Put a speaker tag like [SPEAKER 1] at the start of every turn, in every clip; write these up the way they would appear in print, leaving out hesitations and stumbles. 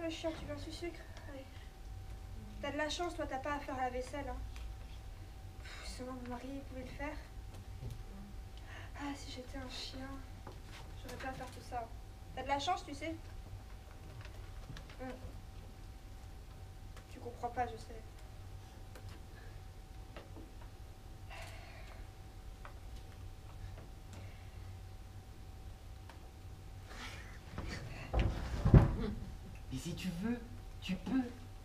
[SPEAKER 1] le chien, tu veux un sous-sucre? Allez. T'as de la chance, toi, t'as pas à faire la vaisselle. Hein. Seulement mon mari il pouvait le faire. Ah, si j'étais un chien, j'aurais pas à faire tout ça. T'as de la chance, tu sais. Tu comprends pas, je sais.
[SPEAKER 2] Et si tu veux, tu peux.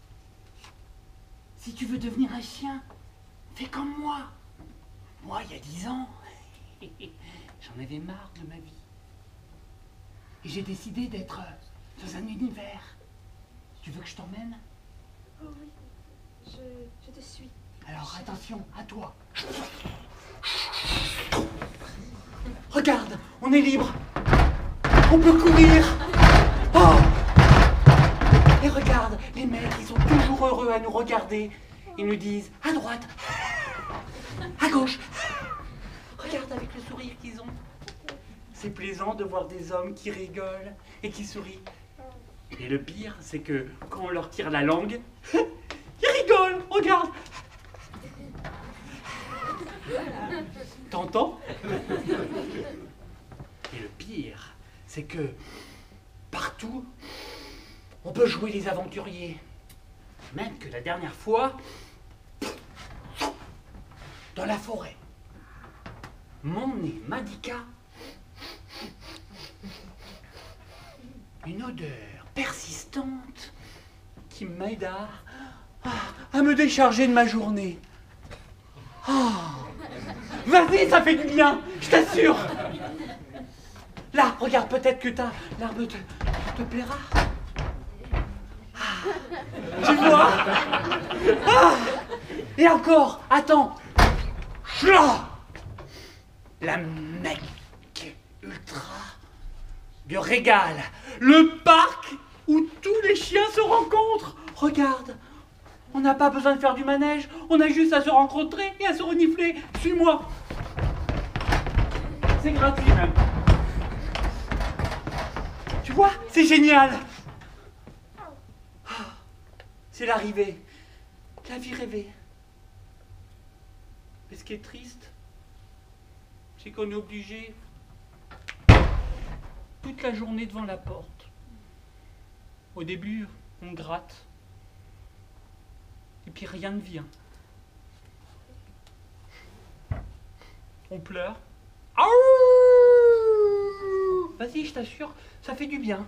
[SPEAKER 2] Si tu veux devenir un chien, fais comme moi. Moi, il y a 10 ans, j'en avais marre de ma vie. Et j'ai décidé d'être dans un univers. Tu veux que je t'emmène?
[SPEAKER 1] Oh oui, je te suis.
[SPEAKER 2] Alors attention, à toi. Regarde, on est libre. On peut courir. Oh! Et regarde, les mecs, ils sont toujours heureux à nous regarder. Ils nous disent à droite, à gauche. Regarde avec le sourire qu'ils ont. C'est plaisant de voir des hommes qui rigolent et qui sourient. Et le pire, c'est que quand on leur tire la langue, ils rigolent, regarde. T'entends? Et le pire, c'est que partout, on peut jouer les aventuriers. Même que la dernière fois, dans la forêt, mon nez m'indiqua une odeur persistante qui m'aida à me décharger de ma journée. Oh. Vas-y, ça fait du bien, je t'assure. Là, regarde, peut-être que l'arbre te plaira. Ah. Tu vois? Ah. Et encore, attends. La mec ultra du régal, le parc où tous les chiens se rencontrent. Regarde, on n'a pas besoin de faire du manège, on a juste à se rencontrer et à se renifler. Suis-moi. C'est gratuit même. Tu vois, c'est génial. C'est l'arrivée, la vie rêvée. Mais ce qui est triste, c'est qu'on est obligé toute la journée devant la porte. Au début, on gratte. Et puis rien ne vient. On pleure. Vas-y, je t'assure, ça fait du bien.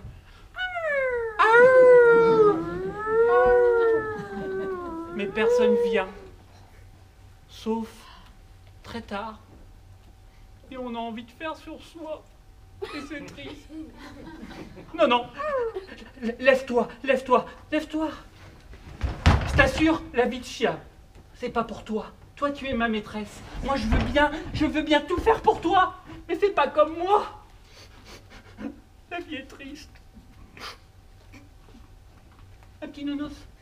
[SPEAKER 2] Mais personne vient. Sauf très tard. Et on a envie de faire sur soi. Et c'est triste. Non, non. Lève-toi, lève-toi, lève-toi. Je t'assure, la vie de chien, c'est pas pour toi. Toi, tu es ma maîtresse. Moi, je veux bien tout faire pour toi. Mais fais pas comme moi. La vie est triste. Un petit nounours.